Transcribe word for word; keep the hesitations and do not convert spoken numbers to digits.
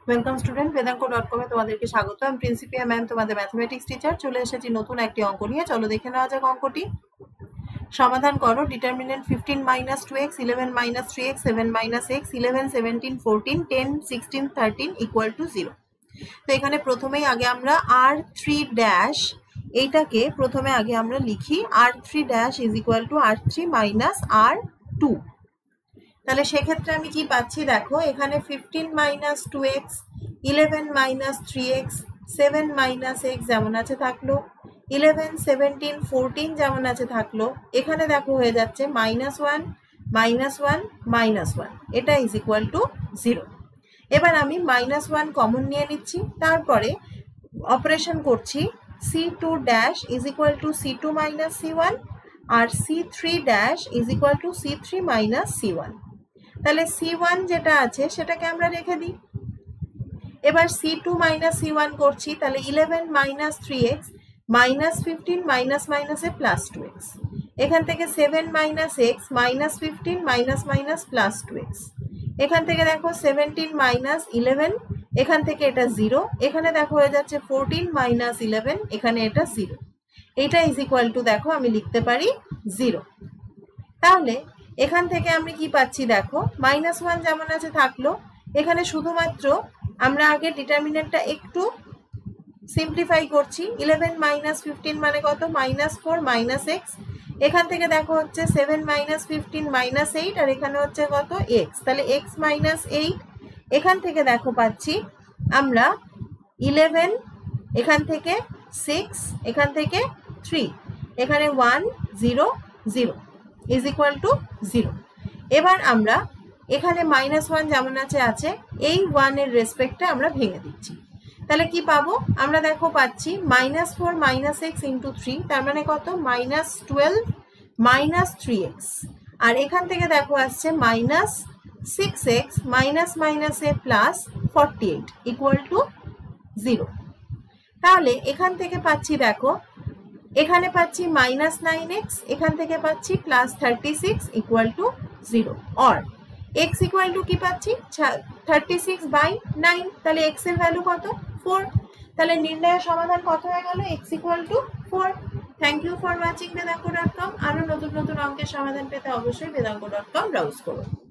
Welcome student, Vedank dot com এ তোমাদেরকে স্বাগত। আমি প্রিন্সিপিয়া ম্যাম, তোমাদের ম্যাথমেটিক্স টিচার। চলে এসেছি নতুন একটি অঙ্ক নিয়ে। চলো দেখে নেওয়া যাক অঙ্কটি। সমাধান করো। Determinant fifteen minus two x, eleven minus three x, seven minus x, eleven, seventeen, fourteen, ten, sixteen, thirteen equal to zero. তো এখানে প্রথমেই আগে আমরা আর থ্রি ড্যাশ এইটাকে প্রথমে আগে আমরা লিখি R three dash is equal to R three minus R two. তাহলে সেক্ষেত্রে আমি কি পাচ্ছি দেখো, এখানে fifteen minus two x, eleven minus three x, seven minus x যেমন আছে থাকলো, ইলেভেন, সেভেন্টিন, ফোরটিন যেমন আছে থাকলো। এখানে দেখো হয়ে যাচ্ছে minus one, minus one, minus one, এটা ইজ ইকুয়াল টু জিরো। এবার আমি মাইনাস ওয়ান কমন নিয়ে নিচ্ছি, তারপরে অপারেশন করছি C two dash is equal to C two minus C one আর C three dash is equal to C three minus C one. তাহলে C one যেটা আছে সেটাকে আমরা রেখে দিই। এবার C two minus C one করছি, তাহলে eleven minus three x minus fifteen minus মাইনাসে প্লাস টু এক্স, এখান থেকে seven minus x minus fifteen minus minus plus two x, এখান থেকে দেখো সেভেন্টিন মাইনাস ইলেভেন, এখান থেকে এটা জিরো, এখানে দেখো হয়ে যাচ্ছে ফোরটিন মাইনাস ইলেভেন, এখানে এটা জিরো। এটা ইজ ইকুয়াল টু দেখো আমি লিখতে পারি জিরো। তাহলে এখান থেকে আমি কি পাচ্ছি দেখো, মাইনাস ওয়ান যেমন আছে থাকলো, এখানে শুধুমাত্র আমরা আগে ডিটারমিনেন্টটা একটু সিম্পলিফাই করছি। ইলেভেন মাইনাস ফিফটিন মানে কত, মাইনাস ফোর মাইনাস এক্স, এখান থেকে দেখো হচ্ছে seven minus fifteen minus eight, আর এখানে হচ্ছে কত এক্স, তাহলে এক্স মাইনাস এইট। এখান থেকে দেখো পাচ্ছি আমরা ইলেভেন, এখান থেকে সিক্স, এখান থেকে থ্রি, এখানে one, zero, zero is equal to zero. এবার আমরা এখানে মাইনাস ওয়ান যেমন আছে আছে এই ওয়ানের রেসপেক্টে আমরা ভেঙে দিচ্ছি। তাহলে কি পাবো আমরা দেখো পাচ্ছি minus four minus x into three, তার মানে কত minus twelve minus three x, আর এখান থেকে দেখো আসছে মাইনাস সিক্স এক্স মাইনাস মাইনাসে plus forty eight equal to zero. তাহলে এখান থেকে পাচ্ছি দেখো, এখানে পাচ্ছি মাইনাস নাইন এক্স, এখান থেকে পাচ্ছি plus thirty six equal to zero. Or x equal to কি পাচ্ছি থার্টি সিক্স বাই নাইন, তাহলে এক্স এর ভ্যালু কত ফোর। তাহলে নির্ণয়ের সমাধান কত হয়ে গেল, x equal to four. Thank you for watching Vedank dot com. আরো নতুন নতুন অঙ্কের সমাধান পেতে অবশ্যই বেদাঙ্ক ডট কম ব্রাউজ করুন।